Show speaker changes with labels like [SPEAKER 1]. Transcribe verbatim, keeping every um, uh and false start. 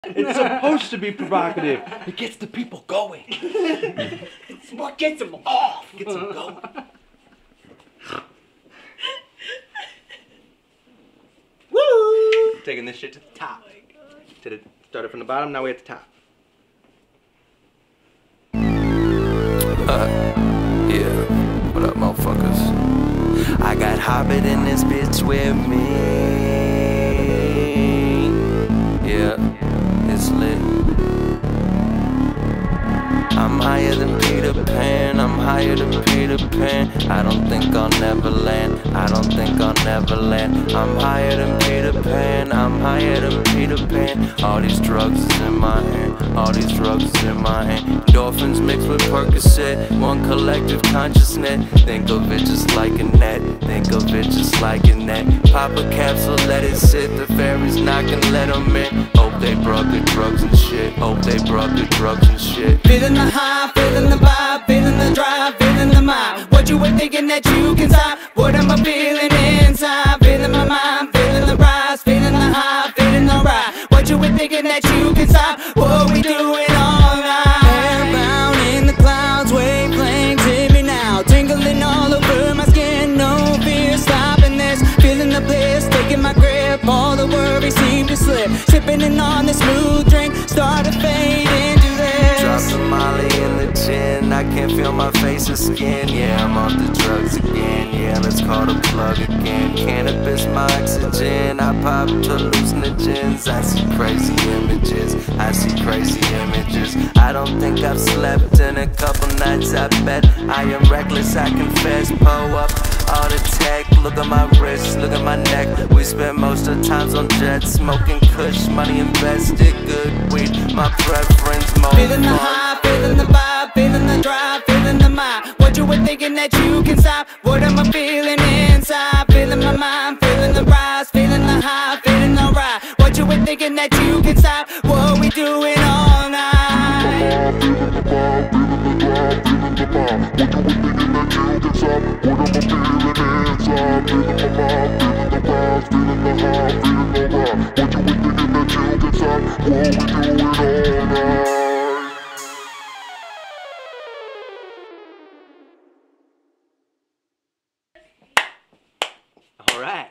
[SPEAKER 1] It's supposed to be provocative. It gets the people going.
[SPEAKER 2] It's what gets them off.
[SPEAKER 1] Gets them going.
[SPEAKER 2] Woo!
[SPEAKER 1] Taking this shit to the top. Did it started from the bottom, now we're at the top.
[SPEAKER 3] Uh, yeah. What up, motherfuckers? I got Hobbit in this bitch with me. Yeah, it's lit. I'm higher than Peter Pan, I'm higher than Peter Pan. I don't think I'll never land, I don't think I'll never land. I'm higher than Peter Pan, I'm higher than Peter Pan. All these drugs is in my hand, all these drugs is in my hand. Endorphins mixed with Percocet, one collective consciousness. Think of it just like a net, think of it just like a net. Pop a capsule, let it sit, the fairies knocking, let them in. Hope they brought good drugs and shit, hope they brought good drugs and shit.
[SPEAKER 4] Feeling the high, feeling the vibe, feeling the drive, feeling the mind. What you were thinking that you can stop? What am I feeling inside? Feeling my mind, feeling the rise, feeling the high, feeling the ride. What you were thinking that you can stop? What we doing all night? Airbound in the clouds, wavelengths hit me now, tingling all over my skin. No fear stopping this, feeling the bliss, taking my grip. All the worries seem to slip, sipping in on this smooth drink, start to fade into this.
[SPEAKER 3] Drop the molly in the gin, I can't feel my face or skin. Yeah, I'm off the drugs again, yeah, let's call the plug again. Cannabis, my oxygen, I pop hallucinogens. I see crazy images, I see crazy images. I don't think I've slept in a couple nights, I bet. I am reckless, I confess, pull up all the tech. Look at my wrist, look at my neck. We spend most of the times on jets, smoking kush, money invested, good weed, my preference, more
[SPEAKER 4] Feeling the high, feeling the vibe, feeling the drive, feeling the mind. What you were thinking that you can stop? What am I feeling inside? Feeling my mind, feeling the rise, feeling the high, feeling the ride. What you were thinking that you can stop? What we doing all night?
[SPEAKER 5] Feeling the vibe, feeling the drive, feeling the mind. What you were thinking that you can stop? What am I feeling inside? Feeling my mind, feeling the rise, feeling the high, feeling the ride. What you were thinking that you can stop? What we doing all night?
[SPEAKER 1] All right.